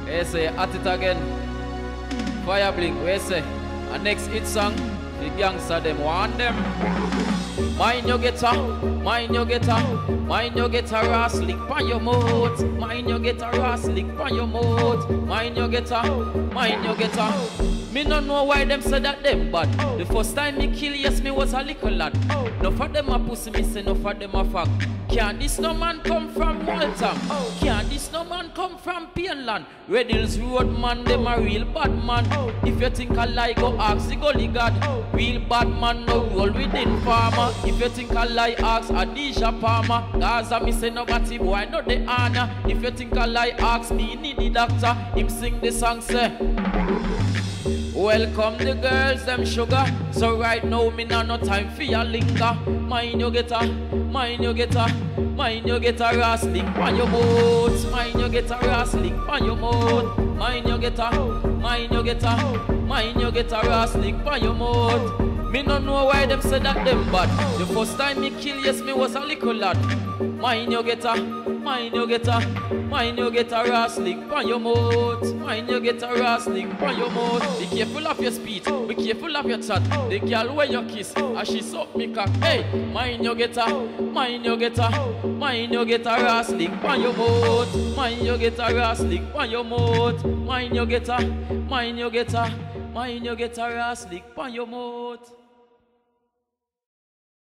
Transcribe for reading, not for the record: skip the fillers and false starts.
We say at it again. FIREBLING, we say. And next hit song, the GANSTA them want them. Mind your guitar, mind your guitar, mind your guitar, slick on your mouth. Mind your guitar, slick on your mouth. Mind your guitar, mind your guitar. Me no know why them say that them bad. The first time me kill, yes, me was a little lad. No for them a pussy, me say no for them a fuck. Can't this no man come from Waltham? Can't this no man come from Painland? Red Hills Road man, them a real bad man. If you think I lie, go ask the gully god. Real bad man no roll within farmer. If you think I lie, ask Adisha Palmer. Gaza me say nobody boy know the honor. If you think I lie, ask me need the doctor. Him sing the song say. Welcome the girls, them sugar. So right now, me nah no time for your linger. Mind your guitar, mind your guitar, mind your guitar, slick on your mouth. Mind your guitar, slick on your mouth. Mind your guitar, mind your guitar, mind your guitar, slick on your mouth. Me no know why them say that them bad. The first time me kill, yes, me was a little lad. Mind your guitar, mind your guitar, mind your guitar, slick on your mouth. Mind your guitar, slick on your mouth. Be careful of your speech, be careful of your chat. The girl where you kiss, as she suck me cock. Hey, mind your guitar, mind your guitar, mind your guitar, slick on your mouth. Mind your guitar, slick on your mouth. Mind your guitar, mind your guitar, mind your guitar, slick on your mouth.